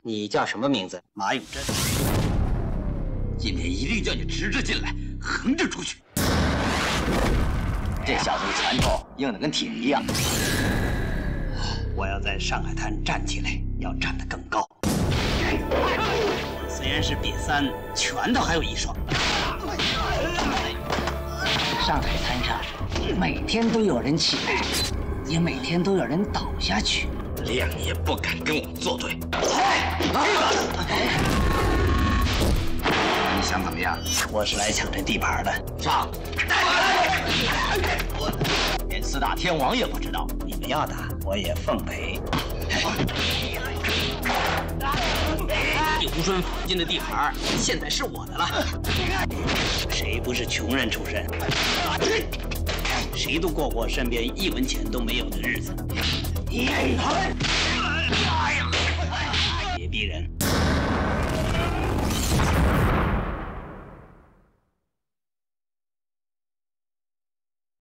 你叫什么名字？ 马永贞。 今天一定叫你直着进来，横着出去。 这小子的拳头硬得跟铁一样。我要在上海滩站起来，要站得更高。虽然是比3，拳头还有1双。上海滩上每天都有人起来，也每天都有人倒下去。 亮也不敢跟我作对。 你想怎么样？我是来抢这地盘的。上！连4大天王也不知道，你们要打我也奉陪。 永顺附近的地盘现在是我的了。 谁不是穷人出身？谁都过过身边1文钱都没有的日子。